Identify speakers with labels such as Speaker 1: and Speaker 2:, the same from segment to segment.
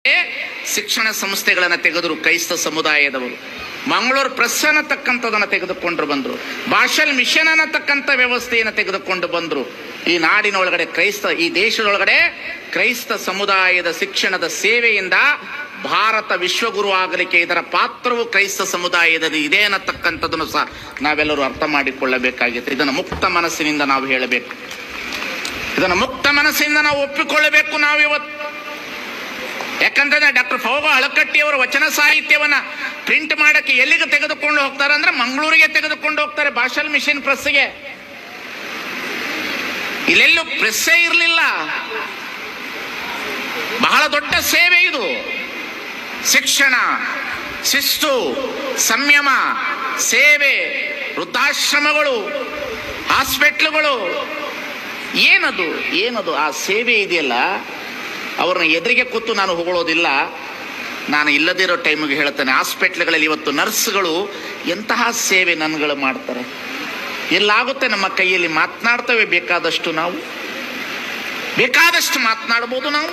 Speaker 1: ಶಿಕ್ಷಣ ಸಂಸ್ಥೆಗಳನ್ನು ತೆಗೆದರು ಕ್ರೈಸ್ತ ಸಮುದಾಯದವರು. ಮಂಗಳೂರು ಪ್ರೆಸ್ ಅನ್ನತಕ್ಕಂಥದನ್ನು ತೆಗೆದುಕೊಂಡು ಬಂದರು. ಭಾಷಲ್ ಮಿಷನ್ ಅನ್ನತಕ್ಕಂಥ ವ್ಯವಸ್ಥೆಯನ್ನು ತೆಗೆದುಕೊಂಡು ಬಂದರು. ಈ ನಾಡಿನೊಳಗಡೆ ಈ ದೇಶದೊಳಗಡೆ ಕ್ರೈಸ್ತ ಸಮುದಾಯದ ಶಿಕ್ಷಣದ ಸೇವೆಯಿಂದ ಭಾರತ ವಿಶ್ವಗುರು ಆಗಲಿಕ್ಕೆ ಇದರ ಪಾತ್ರವು ಕ್ರೈಸ್ತ ಸಮುದಾಯದಲ್ಲಿ ಇದೆ ಅನ್ನತಕ್ಕಂಥದ್ದನ್ನು ಸಹ ನಾವೆಲ್ಲರೂ ಅರ್ಥ ಮಾಡಿಕೊಳ್ಳಬೇಕಾಗಿತ್ತು. ಇದನ್ನು ಮುಕ್ತ ಮನಸ್ಸಿನಿಂದ ನಾವು ಹೇಳಬೇಕು, ಇದನ್ನು ಮುಕ್ತ ಮನಸ್ಸಿನಿಂದ ನಾವು ಒಪ್ಪಿಕೊಳ್ಳಬೇಕು ನಾವಿವತ್ತು. ಯಾಕಂದ್ರೆ ಡಾಕ್ಟರ್ ಫೌಗ ಅಳಕಟ್ಟಿಯವರ ವಚನ ಸಾಹಿತ್ಯವನ್ನ ಪ್ರಿಂಟ್ ಮಾಡಕ್ಕೆ ಎಲ್ಲಿಗೆ ತೆಗೆದುಕೊಂಡು ಹೋಗ್ತಾರೆ ಅಂದ್ರೆ ಮಂಗಳೂರಿಗೆ ತೆಗೆದುಕೊಂಡು ಹೋಗ್ತಾರೆ, ಭಾಷಲ್ ಮಿಷನ್ ಪ್ರೆಸ್ಗೆ. ಇಲ್ಲೆಲ್ಲೂ ಪ್ರೆಸ್ಸೇ ಇರಲಿಲ್ಲ. ಬಹಳ ದೊಡ್ಡ ಸೇವೆ ಇದು. ಶಿಕ್ಷಣ, ಶಿಸ್ತು, ಸಂಯಮ, ಸೇವೆ, ವೃದ್ಧಾಶ್ರಮಗಳು, ಹಾಸ್ಪಿಟ್ಲುಗಳು, ಏನದು ಆ ಸೇವೆ ಇದೆಯಲ್ಲ. ಅವ್ರನ್ನ ಎದುರಿಗೆ ಕೂತು ನಾನು ಹೊಗಳೋದಿಲ್ಲ, ನಾನು ಇಲ್ಲದಿರೋ ಟೈಮಿಗೆ ಹೇಳ್ತೇನೆ. ಹಾಸ್ಪಿಟ್ಲ್ಗಳಲ್ಲಿ ಇವತ್ತು ನರ್ಸ್ಗಳು ಎಂತಹ ಸೇವೆ ನನ್ಗಳು ಮಾಡ್ತಾರೆ. ಎಲ್ಲಾಗುತ್ತೆ ನಮ್ಮ ಕೈಯಲ್ಲಿ ಮಾತನಾಡ್ತೇವೆ, ಬೇಕಾದಷ್ಟು ಮಾತನಾಡ್ಬೋದು ನಾವು,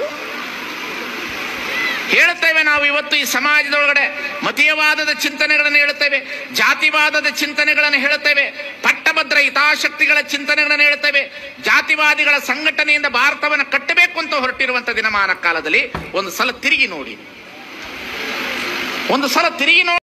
Speaker 1: ಹೇಳ್ತೇವೆ. ನಾವು ಇವತ್ತು ಈ ಸಮಾಜದೊಳಗಡೆ ಮತೀಯವಾದದ ಚಿಂತನೆಗಳನ್ನು ಹೇಳ್ತೇವೆ, ಜಾತಿವಾದದ ಚಿಂತನೆಗಳನ್ನು ಹೇಳ್ತೇವೆ, ಪಟ್ಟಭದ್ರ ಹಿತಾಸಕ್ತಿಗಳ ಚಿಂತನೆಗಳನ್ನು ಹೇಳ್ತೇವೆ. ಜಾತಿವಾದಿಗಳ ಸಂಘಟನೆಯಿಂದ ಭಾರತವನ್ನು ಕಟ್ಟಬೇಕು ಅಂತ ಹೊರಟಿರುವಂಥ ದಿನಮಾನ ಕಾಲದಲ್ಲಿ ಒಂದು ಸಲ ತಿರುಗಿ ನೋಡಿ.